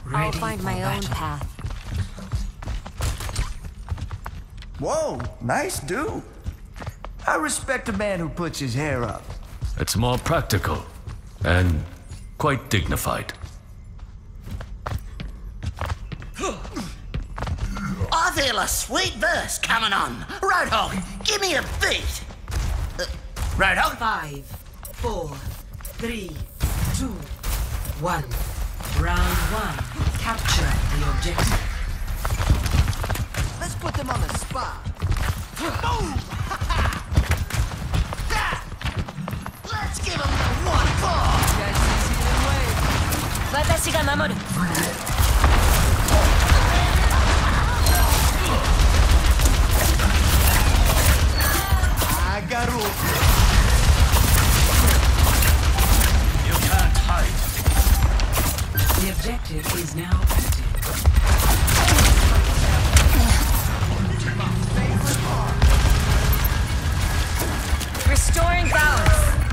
I'll find my own path. Whoa, nice dude. I respect a man who puts his hair up. It's more practical and quite dignified. I feel a sweet verse coming on. Roadhog, give me a beat. Roadhog? 5, 4, 3, 2, 1. Round 1. Capture the objective. Let's put them on the spot. Boom! Let's give them the one call. 私が守る。 I got rules. You can't hide. The objective is now active. Restoring balance.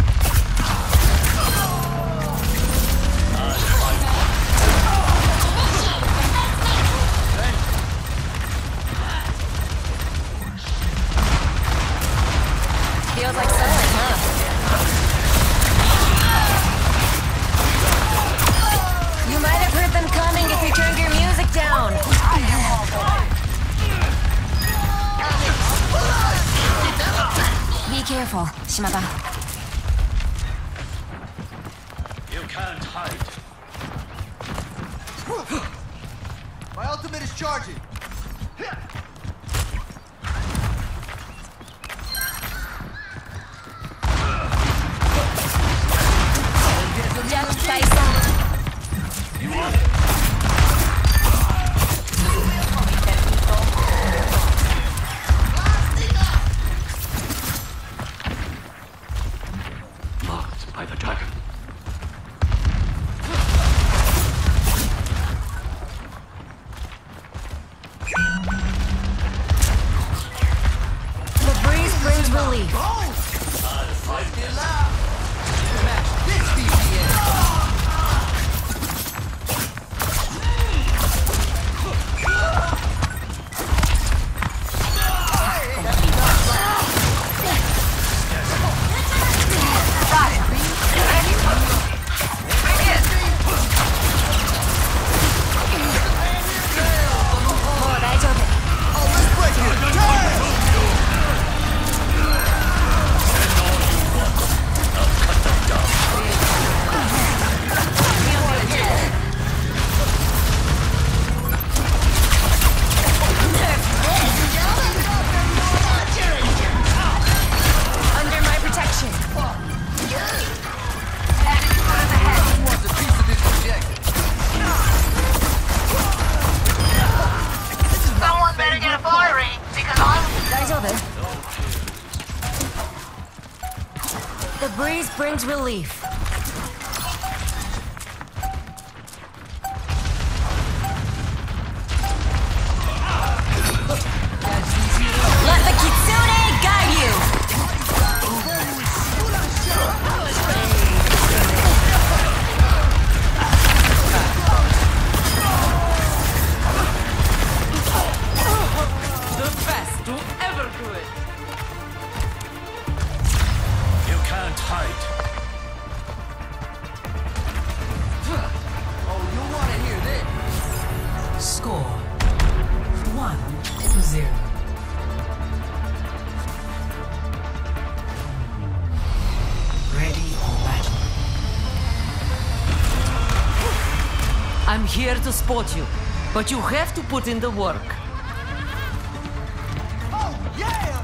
Feels like summer, huh? You might have heard them coming if you turned your music down. Be careful, Shimada. You can't hide. My ultimate is charging. Death Tyson. Marked by the dragon. The breeze brings relief. Under my protection. Someone better get a fire ring, because I'm... The breeze brings relief. Let the Kitsune guide you! The best to ever do it. You can't hide. Oh, you'll want to hear this. Score 1-0. Ready for battle. I'm here to support you, but you have to put in the work. Oh, yeah!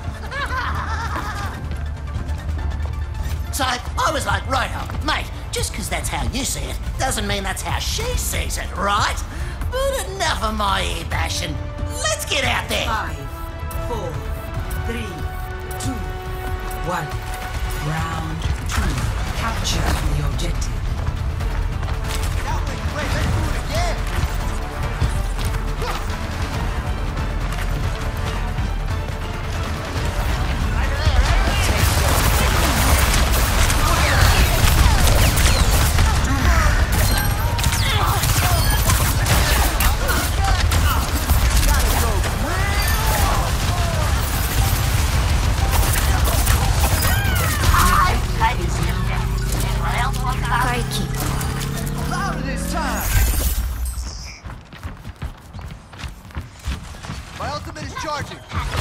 So, I was like, Roadhog, mate, just because that's how you see it, doesn't mean that's how she sees it, right? But enough of my ear bashing. Let's get out there. 5, 4, 3, 2, 1. Round 2. Capture the objective. Wait, let's do it again. Charging.